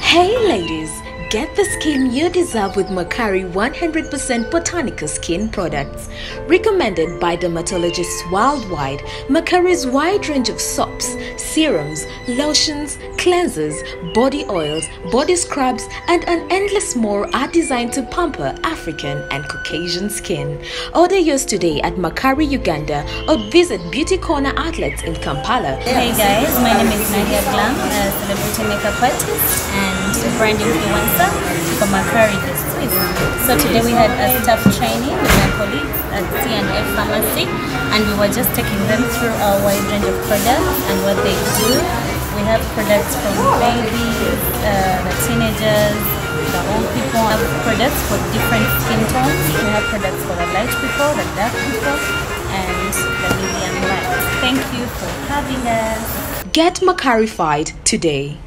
Hey ladies, get the skin you deserve with Makari 100% botanical skin products. Recommended by dermatologists worldwide, Makari's wide range of soaps, serums, lotions, cleansers, body oils, body scrubs, and an endless more are designed to pamper African and Caucasian skin. Order yours today at Makari Uganda or visit Beauty Corner outlets in Kampala. Hey guys, my name is Nadia Glam, a celebrity makeup artist and brand influencer for Makari de Suisse. So today we had a staff training with my colleagues at C&F Pharmacy, and we were just taking them through our wide range of products and what they do. We have products from babies, the teenagers, the old people. We have products for different skin tones. We have products for the light people, the dark people, and the medium light. Thank you for having us. Get Makarified today.